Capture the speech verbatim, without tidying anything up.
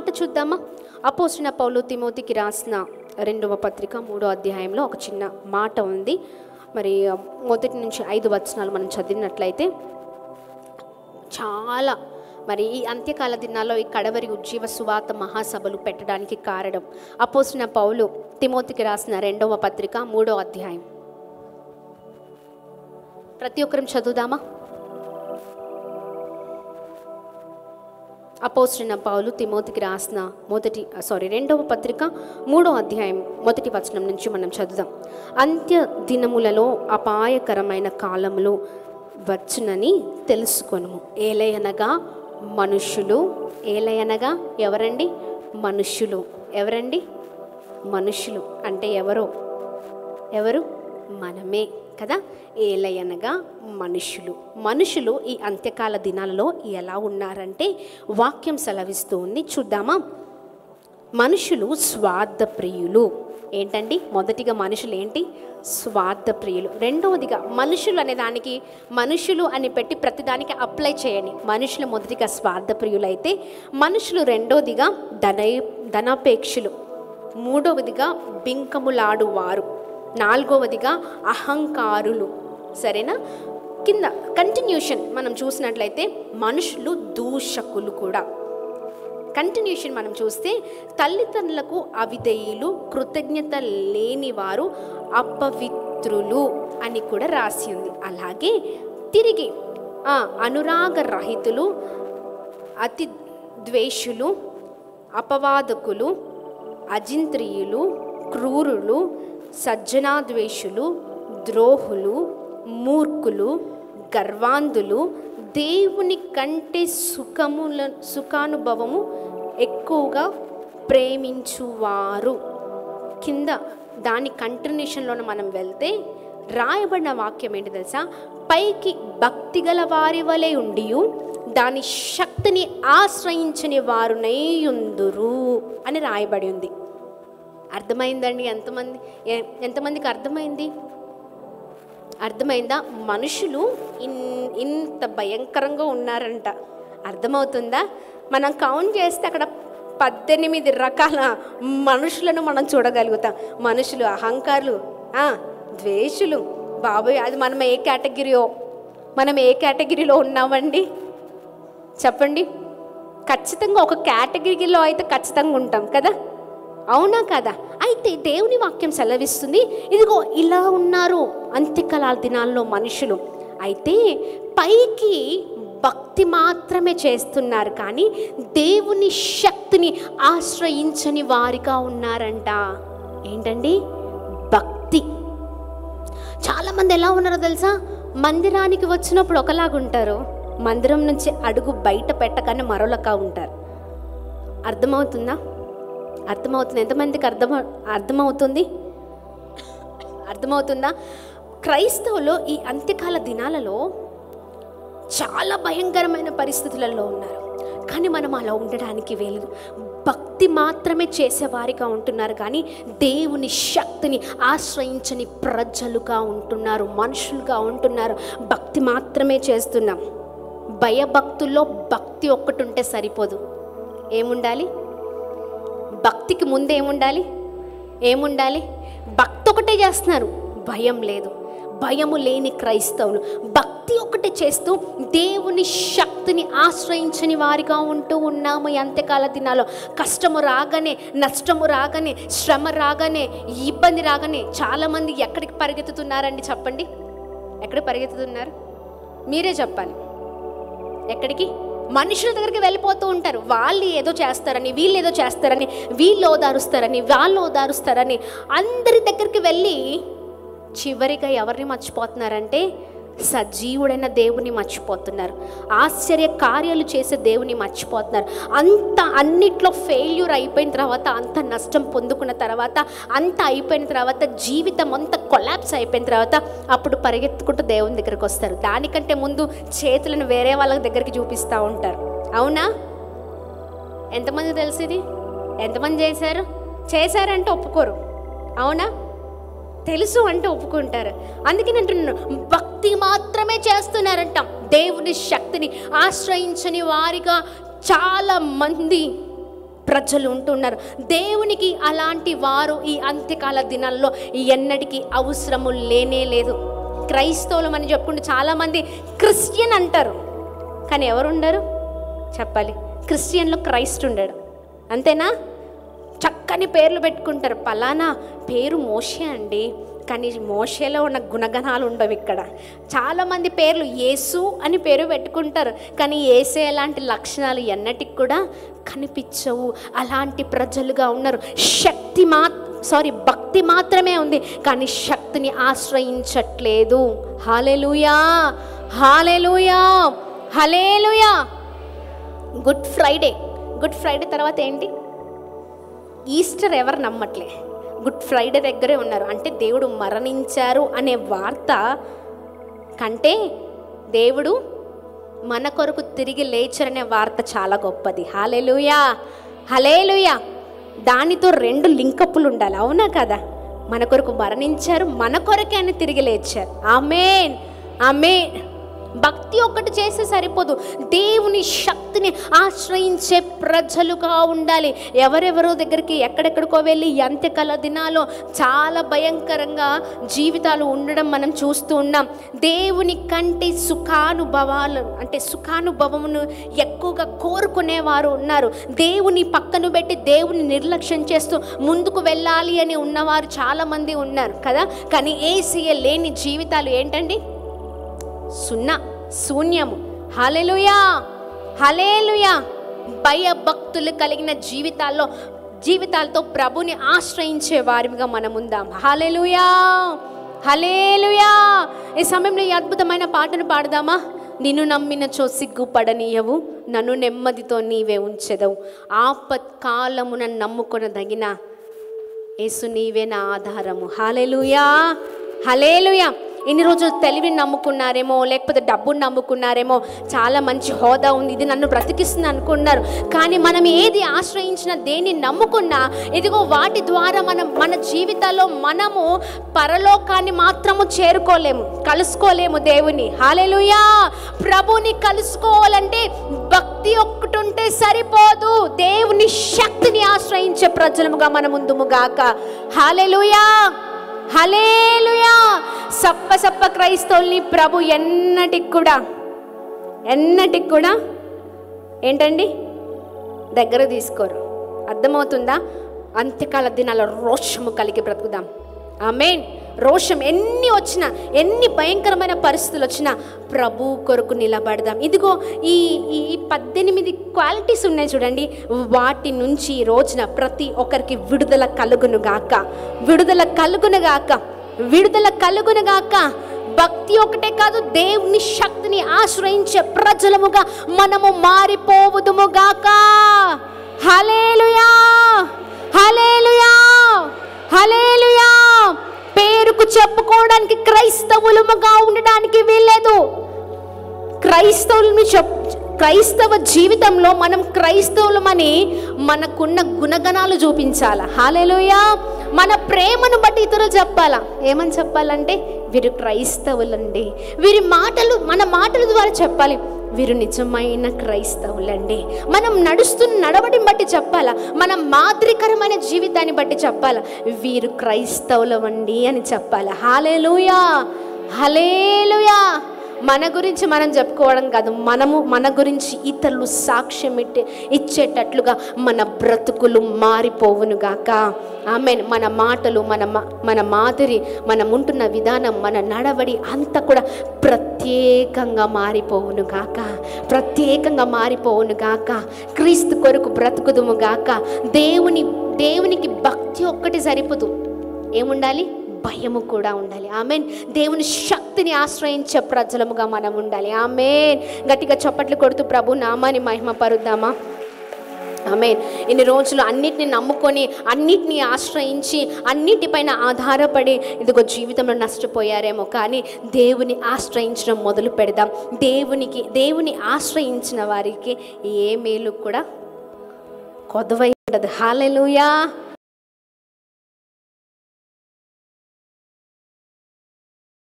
మాట చూద్దామా? అపోస్తలుడైన పౌలు తిమోతికి రాసిన రెండవ పత్రిక మూడో అధ్యాయంలో ఒక చిన్న మాట ఉంది. మరి మొదటి నుంచి ఐదు వచనాలు మనం చదివినట్లయితే చాలా మరి ఈ అంత్యకాల దినాల్లో ఈ కడవరి ఉజ్జీవ సువార్త మహాసభలు పెట్టడానికి కారణం అపోస్తలుడైన పౌలు తిమోతికి రాసిన రెండవ పత్రిక మూడో అధ్యాయం. ప్రతి ఒక్కరం చదువుదామా? అపోస్తలుడైన పౌలు తిమోతికి రాసిన మొదటి సారీ రెండవ పత్రిక మూడో అధ్యాయం మొదటి వచనం నుంచి మనం చదువుదాం. అంత్య దినములలో అపాయకరమైన కాలములు వచ్చునని తెలుసుకొనుము. ఏలయనగా మనుషులు, ఏలయనగా ఎవరండి? మనుషులు. ఎవరండి? మనుషులు అంటే ఎవరో? ఎవరు? మనమే కదా. ఏలయనగా మనుషులు. మనుషులు ఈ అంత్యకాల దినాలలో ఎలా ఉన్నారంటే వాక్యం సెలవిస్తూ ఉంది, చూద్దామా? మనుషులు స్వార్థ ప్రియులు. ఏంటండి? మొదటిగా మనుషులు ఏంటి? స్వార్థ ప్రియులు. రెండవదిగా మనుషులు అనే దానికి మనుషులు అని పెట్టి ప్రతిదానికి అప్లై చేయండి. మనుషులు మొదటిగా స్వార్థ ప్రియులు అయితే, మనుషులు రెండవదిగా ధన ధనాపేక్షులు, మూడవదిగా బింకములాడు వారు, నాలుగవదిగా అహంకారులు. సరేనా? కింద కంటిన్యూషన్ మనం చూసినట్లయితే మనుషులు దూషకులు కూడా. కంటిన్యూషన్ మనం చూస్తే తల్లిదండ్రులకు అవిధేయులు, కృతజ్ఞత లేనివారు, అపవిత్రులు అని కూడా రాసి ఉంది. అలాగే తిరిగి అనురాగ రహితులు, అతి ద్వేషులు, అపవాదకులు, అజింద్రియులు, క్రూరులు, సజ్జనాద్వేషులు, ద్రోహులు, మూర్ఖులు, గర్వాంధులు, దేవుని కంటే సుఖముల సుఖానుభవము ఎక్కువగా ప్రేమించువారు. కింద దాని కంటిన్యూషన్లోనే మనం వెళ్తే రాయబడిన వాక్యం ఏంటి తెలుసా? పైకి భక్తి గల వారి వలె ఉండి దాని శక్తిని ఆశ్రయించని వారునైయుందురు అని రాయబడి ఉంది. అర్థమైందండి? ఎంతమంది ఎంతమందికి అర్థమైంది? అర్థమైందా? మనుషులు ఇన్ ఇంత భయంకరంగా ఉన్నారంట. అర్థమవుతుందా? మనం కౌంట్ చేస్తే అక్కడ పద్దెనిమిది రకాల మనుషులను మనం చూడగలుగుతాం. మనుషులు అహంకారులు, ద్వేషులు. బాబోయ్, అది మనం ఏ కేటగిరీయో మనం ఏ కేటగిరీలో ఉన్నామండి చెప్పండి? ఖచ్చితంగా ఒక కేటగిరీలో అయితే ఖచ్చితంగా ఉంటాం కదా, అవునా కదా? అయితే దేవుని వాక్యం సెలవిస్తుంది, ఇదిగో ఇలా ఉన్నారు అంత్యకాల దినాల్లో మనుషులు. అయితే పైకి భక్తి మాత్రమే చేస్తున్నారు, కానీ దేవుని శక్తిని ఆశ్రయించని వారిగా ఉన్నారంట. ఏంటండి? భక్తి. చాలామంది ఎలా ఉన్నారో తెలుసా? మందిరానికి వచ్చినప్పుడు ఒకలాగుంటారు, మందిరం నుంచి అడుగు బయట పెట్టగానే మరోలాగా ఉంటారు. అర్థమవుతుందా? అర్థమవుతుంది? ఎంతమందికి అర్థం అర్థమవుతుంది అర్థమవుతుందా? క్రైస్తవులు ఈ అంత్యకాల దినాలలో చాలా భయంకరమైన పరిస్థితులలో ఉన్నారు, కానీ మనం అలా ఉండడానికి వేలేదు. భక్తి మాత్రమే చేసేవారిగా ఉంటున్నారు, కానీ దేవుని శక్తిని ఆశ్రయించని ప్రజలుగా ఉంటున్నారు, మనుషులుగా ఉంటున్నారు. భక్తి మాత్రమే చేస్తున్నాం. భయభక్తుల్లో భక్తి ఒక్కటి ఉంటే సరిపోదు. ఏముండాలి? భక్తికి ముందు ఏముండాలి? ఏముండాలి? భక్తి ఒకటే చేస్తున్నారు, భయం లేదు. భయము లేని క్రైస్తవులు భక్తి ఒకటే చేస్తూ దేవుని శక్తిని ఆశ్రయించని వారిగా ఉంటూ ఉన్నాము. ఈ అంత్యకాల దినాల్లో కష్టము రాగానే, నష్టము రాగానే, శ్రమ రాగానే, ఇబ్బంది రాగానే చాలామంది ఎక్కడికి పరిగెత్తుతున్నారండి? చెప్పండి, ఎక్కడికి పరిగెత్తుతున్నారు? మీరే చెప్పాలి. ఎక్కడికి? మనుషుల దగ్గరికి వెళ్ళిపోతూ ఉంటారు. వాళ్ళు ఏదో చేస్తారని, వీళ్ళు ఏదో చేస్తారని, వీళ్ళు ఓదారుస్తారని, వాళ్ళు ఓదారుస్తారని అందరి దగ్గరికి వెళ్ళి చివరిగా ఎవరిని మర్చిపోతున్నారంటే సజీవుడైన దేవుని మర్చిపోతున్నారు. ఆశ్చర్య కార్యాలు చేసే దేవుని మర్చిపోతున్నారు. అంత అన్నిట్లో ఫెయిల్యూర్ అయిపోయిన తర్వాత, అంత నష్టం పొందుకున్న తర్వాత, అంత అయిపోయిన తర్వాత, జీవితం అంతా కొలాప్స్ అయిపోయిన తర్వాత అప్పుడు పరిగెత్తుకుంటూ దేవుని దగ్గరికి వస్తారు. దానికంటే ముందు చేతులను వేరే వాళ్ళ దగ్గరికి చూపిస్తూ ఉంటారు. అవునా? ఎంతమంది తెలిసింది? ఎంతమంది చేశారు? చేశారంటే ఒప్పుకోరు. అవునా? తెలుసు అంటే ఒప్పుకుంటారు. అందుకే అంటున్నాను, భక్తి మాత్రమే చేస్తున్నారంట. దేవుని శక్తిని ఆశ్రయించని వారిగా చాలా మంది ప్రజలు ఉంటున్నారు. దేవునికి అలాంటి వారు ఈ అంత్యకాల దినాల్లో ఎన్నటికీ అవసరము లేనే లేదు. క్రైస్తవులు అని చెప్పుకుంటే చాలామంది క్రిస్టియన్ అంటారు, కానీ ఎవరు ఉండరు చెప్పాలి? క్రిస్టియన్లో క్రైస్ట్ ఉండడు, అంతేనా? చక్కని పేర్లు పెట్టుకుంటారు, పలానా పేరు మోషే అండి, కానీ మోషేలో ఉన్న గుణగణాలు ఉండవు. ఇక్కడ చాలామంది పేర్లు యేసు అని పేరు పెట్టుకుంటారు, కానీ యేసే లాంటి లక్షణాలు ఎన్నటికి కూడా కనిపించవు. అలాంటి ప్రజలుగా ఉన్నారు. శక్తి మా సారీ భక్తి మాత్రమే ఉంది, కానీ శక్తిని ఆశ్రయించట్లేదు. Hallelujah, hallelujah, hallelujah. Good Friday, Good Friday తర్వాత ఏంటి? ఈస్టర్ ఎవరు నమ్మట్లే, గుడ్ ఫ్రైడే దగ్గరే ఉన్నారు. అంటే దేవుడు మరణించారు అనే వార్త కంటే దేవుడు మన కొరకు తిరిగి లేచారనే వార్త చాలా గొప్పది. హల్లెలూయా, హల్లెలూయా. దానితో రెండు లింకప్పులు ఉండాలి, అవునా కదా? మన కొరకు మరణించారు, మన కొరకే అని తిరిగి లేచారు. ఆమేన్, ఆమేన్. భక్తి ఒక్కటి చేస్తే సరిపోదు, దేవుని శక్తిని ఆశ్రయించే ప్రజలుగా ఉండాలి. ఎవరెవరో దగ్గరికి ఎక్కడెక్కడికో వెళ్ళి అంత్యకాల దినాల్లో చాలా భయంకరంగా జీవితాలు ఉండడం మనం చూస్తూ ఉన్నాం. దేవుని కంటే సుఖానుభవాలు అంటే సుఖానుభవమును ఎక్కువగా కోరుకునేవారు ఉన్నారు. దేవుని పక్కన పెట్టి దేవుని నిర్లక్ష్యం చేస్తూ ముందుకు వెళ్ళాలి అని ఉన్నవారు చాలామంది ఉన్నారు కదా. కానీ యేసయ్య లేని జీవితాలు ఏంటండి? సున్నా, శూన్యము. హల్లెలూయా, హల్లెలూయా. భయభక్తులు కలిగిన జీవితాల్లో జీవితాలతో ప్రభుని ఆశ్రయించే వారిగా మనం ఉందాం. హల్లెలూయా, హల్లెలూయా. ఈ సమయంలో ఈ అద్భుతమైన పాటను పాడదామా? నిన్ను నమ్మినచో సిగ్గుపడనీయవు, నన్ను నెమ్మదితో నీవే ఉంచెదవు. ఆపత్కాలమున నమ్ముకొనదగిన యేసు నీవే నా ఆధారము. హల్లెలూయా, హల్లెలూయా. ఇన్ని రోజులు తెలివిని నమ్ముకున్నారేమో, లేకపోతే డబ్బుని నమ్ముకున్నారేమో, చాలా మంచి హోదా ఉంది, ఇది నన్ను బ్రతికిస్తుంది అనుకున్నారు. కానీ మనం ఏది ఆశ్రయించినా, దేన్ని నమ్ముకున్నా, ఇదిగో వాటి ద్వారా మనం మన జీవితాల్లో మనము పరలోకాన్ని మాత్రము చేరుకోలేము, కలుసుకోలేము దేవుని. హల్లెలూయా. ప్రభుని కలుసుకోవాలంటే భక్తి ఒక్కటి ఉంటే సరిపోదు, దేవుని శక్తిని ఆశ్రయించే ప్రజలముగా మనం ముందుముగాక. హల్లెలూయా, హల్లెలూయా. సప్ప సప్ప క్రైస్తవుల్ని ప్రభు ఎన్నటికి కూడా ఎన్నటికి కూడా ఏంటండి దగ్గర తీసుకోరు. అర్థమవుతుందా? అంత్యకాల దినాల రోషము కలిగి బ్రతుకుదాం. ఆమేన్. రోషం ఎన్ని వచ్చినా, ఎన్ని భయంకరమైన పరిస్థితులు వచ్చినా ప్రభు కొరకు నిలబడదాం. ఇదిగో ఈ ఈ పద్దెనిమిది క్వాలిటీస్ ఉన్నాయి చూడండి, వాటి నుంచి ఈ రోజున ప్రతి ఒక్కరికి విడుదల కలుగునుగాక, విడుదల కలుగునుగాక, విడుదల కలుగునుగాక. భక్తి ఒకటే కాదు, దేవుని శక్తిని ఆశ్రయించే ప్రజలముగా మనము మారిపోవుదుముగాక. హల్లెలూయా, హల్లెలూయా, హల్లెలూయా. పేరుకు చెప్పుకోవడానికి క్రైస్తవులముగా ఉండడానికి వీల్లేదు. క్రైస్తవులను చెప్ క్రైస్తవ జీవితంలో మనం క్రైస్తవులమని మనకున్న గుణగణాలు చూపించాలా. హల్లెలూయా. మన ప్రేమను బట్టి ఇతరులు చెప్పాలా. ఏమని చెప్పాలంటే వీరు క్రైస్తవులండి, వీరి మాటలు మన మాటల ద్వారా చెప్పాలి, వీరు నిజమైన క్రైస్తవులండి. మనం నడుస్తున్న నడవడిని బట్టి చెప్పాలా, మన మాదిరికరమైన జీవితాన్ని బట్టి చెప్పాలా, వీరు క్రైస్తవులమండి అని చెప్పాలా. హల్లెలూయా, హల్లెలూయా. మన గురించి మనం చెప్పుకోవడం కాదు, మనము మన గురించి ఇతరులు సాక్ష్యం ఇట్టే ఇచ్చేటట్లుగా మన బ్రతుకులు మారిపోవునుగాక. ఆమేన్. మన మాటలు, మన మన మాదిరి, మనం ఉంటున్న విధానం, మన నడవడి అంతా కూడా ప్రత్యేకంగా మారిపోవునుగాక, ప్రత్యేకంగా మారిపోవునుగాక. క్రీస్తు కొరకు బ్రతుకుదుముగాక. దేవుని దేవునికి భక్తి ఒక్కటి సరిపోదు, ఏముండాలి? భయము కూడా ఉండాలి. ఆమేన్. దేవుని శక్తిని ఆశ్రయించే ప్రజలముగా మనం ఉండాలి. ఆమేన్. గట్టిగా చప్పట్లు కొడుతూ ప్రభు నామాన్ని మహిమపరుద్దామా? ఆమేన్. ఇన్ని రోజులు అన్నిటిని నమ్ముకొని, అన్నిటినీ ఆశ్రయించి, అన్నిటిపైన ఆధారపడి ఇదిగో జీవితంలో నష్టపోయారేమో, కానీ దేవుని ఆశ్రయించడం మొదలు పెడదాం. దేవునికి దేవుని ఆశ్రయించిన వారికి ఏ మేలు కూడా కొదవై ఉండదు. హల్లెలూయా.